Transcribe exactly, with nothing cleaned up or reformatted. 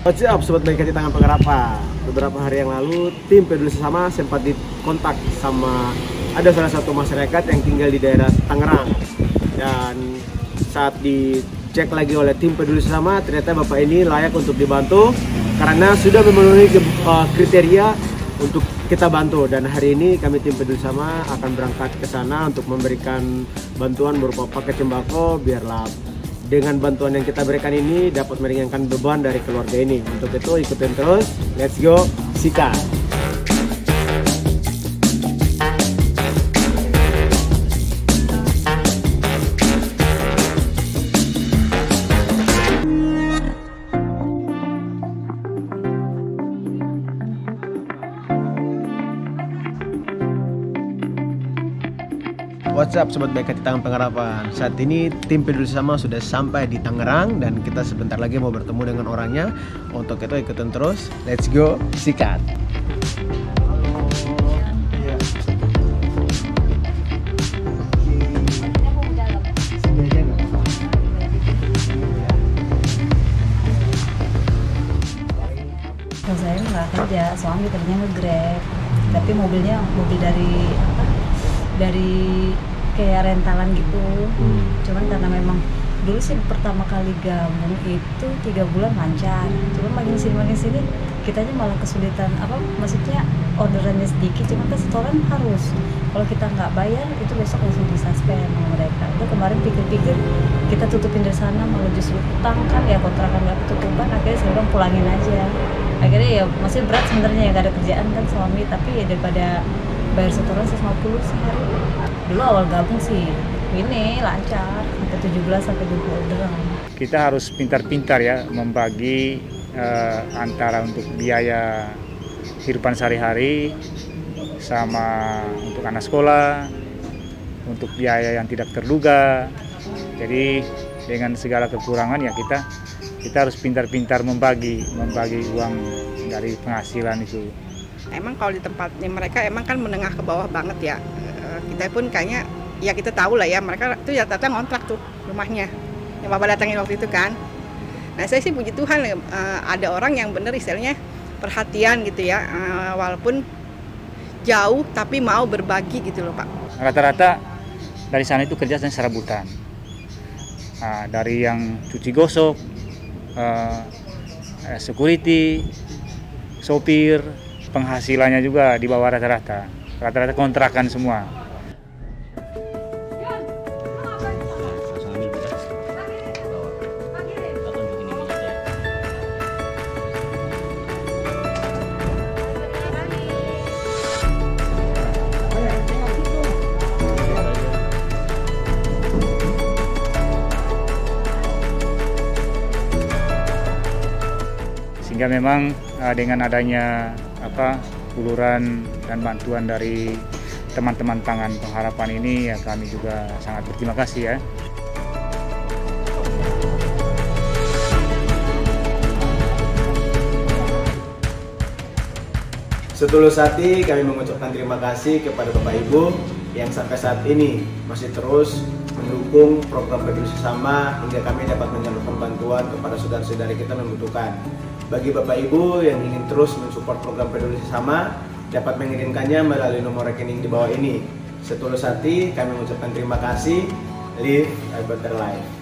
What's up Sobat Baik Hati Tangan Pengharapan. Beberapa hari yang lalu tim Peduli Sesama sempat dikontak sama ada salah satu masyarakat yang tinggal di daerah Tangerang. Dan saat dicek lagi oleh tim Peduli Sesama, ternyata bapak ini layak untuk dibantu karena sudah memenuhi kriteria untuk kita bantu. Dan hari ini kami tim Peduli Sesama akan berangkat ke sana untuk memberikan bantuan berupa paket sembako, biarlah dengan bantuan yang kita berikan ini dapat meringankan beban dari keluarga ini. Untuk itu ikutin terus, let's go, sikat! What's up Sobat Baik Hati Tangan Pengharapan. Saat ini tim Peduli Sesama sudah sampai di Tangerang dan kita sebentar lagi mau bertemu dengan orangnya. Untuk itu ikutin terus, let's go, sikat! Kalau saya nggak kerja, suami kerjanya nge-grab, tapi mobilnya mobil dari apa? Dari kayak rentalan gitu. Hmm. Cuman karena memang dulu sih pertama kali gabung itu tiga bulan lancar. Cuman makin sini makin sini kitanya malah kesulitan apa? Maksudnya orderannya sedikit, cuman kan setoran harus. Kalau kita nggak bayar itu besok langsung disuspend sama mereka. Itu kemarin pikir-pikir kita tutupin dari sana malah justru utang kan ya, kontrakan nggak ketutupan. Akhirnya saya bilang pulangin aja. Akhirnya ya masih berat sebenarnya ya, nggak ada kerjaan kan suami, tapi ya daripada bayar setoran seratus lima puluh sehari. Dulu awal gabung sih ini lancar sampai tujuh belas sampai dua puluh orderan. Kita harus pintar-pintar ya membagi eh, antara untuk biaya kehidupan sehari-hari sama untuk anak sekolah, untuk biaya yang tidak terduga. Jadi dengan segala kekurangan ya kita kita harus pintar-pintar membagi membagi uang dari penghasilan itu. Emang kalau di tempatnya mereka emang kan menengah ke bawah banget ya. Kita pun kayaknya ya kita tahu lah ya, mereka tuh ya datang ngontrak tuh rumahnya yang bapak datangin waktu itu kan. Nah saya sih puji Tuhan ada orang yang bener istilahnya perhatian gitu ya, walaupun jauh tapi mau berbagi gitu loh Pak. Rata-rata dari sana itu kerja serabutan, nah, dari yang cuci gosok, uh, security, sopir, penghasilannya juga di bawah rata-rata, rata-rata kontrakan semua. Sehingga memang uh, dengan adanya apa uluran dan bantuan dari teman-teman Tangan Pengharapan ini ya kami juga sangat berterima kasih ya. Setulus hati kami mengucapkan terima kasih kepada Bapak Ibu yang sampai saat ini masih terus mendukung program Peduli Sesama hingga kami dapat menyalurkan bantuan kepada saudara-saudari kita membutuhkan. Bagi Bapak Ibu yang ingin terus mensupport program Peduli Sesama, dapat mengirimkannya melalui nomor rekening di bawah ini. Setulus hati kami mengucapkan terima kasih. Live a better life.